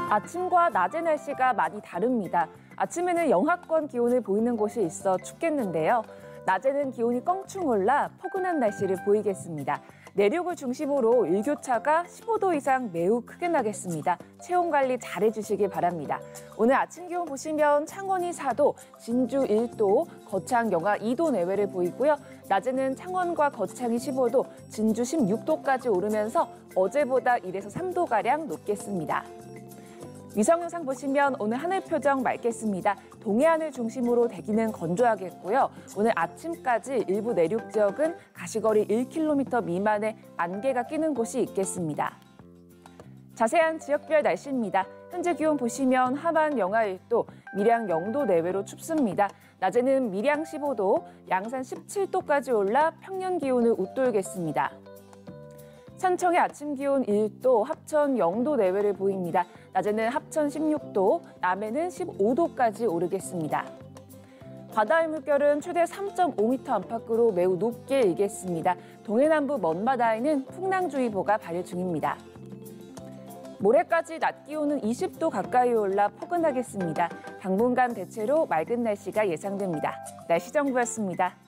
아침과 낮의 날씨가 많이 다릅니다. 아침에는 영하권 기온을 보이는 곳이 있어 춥겠는데요. 낮에는 기온이 껑충 올라 포근한 날씨를 보이겠습니다. 내륙을 중심으로 일교차가 15도 이상 매우 크게 나겠습니다. 체온 관리 잘 해주시길 바랍니다. 오늘 아침 기온 보시면 창원이 4도, 진주 1도, 거창 영하 2도 내외를 보이고요. 낮에는 창원과 거창이 15도, 진주 16도까지 오르면서 어제보다 1에서 3도가량 높겠습니다. 위성 영상 보시면 오늘 하늘 표정 맑겠습니다. 동해안을 중심으로 대기는 건조하겠고요. 오늘 아침까지 일부 내륙 지역은 가시거리 1km 미만의 안개가 끼는 곳이 있겠습니다. 자세한 지역별 날씨입니다. 현재 기온 보시면 함안 영하 1도, 밀양 0도 내외로 춥습니다. 낮에는 밀양 15도, 양산 17도까지 올라 평년 기온을 웃돌겠습니다. 산청의 아침 기온 1도, 합천 0도 내외를 보입니다. 낮에는 합천 16도, 남해는 15도까지 오르겠습니다. 바다의 물결은 최대 3.5m 안팎으로 매우 높게 일겠습니다. 동해남부 먼바다에는 풍랑주의보가 발효 중입니다. 모레까지 낮 기온은 20도 가까이 올라 포근하겠습니다. 당분간 대체로 맑은 날씨가 예상됩니다. 날씨 정보였습니다.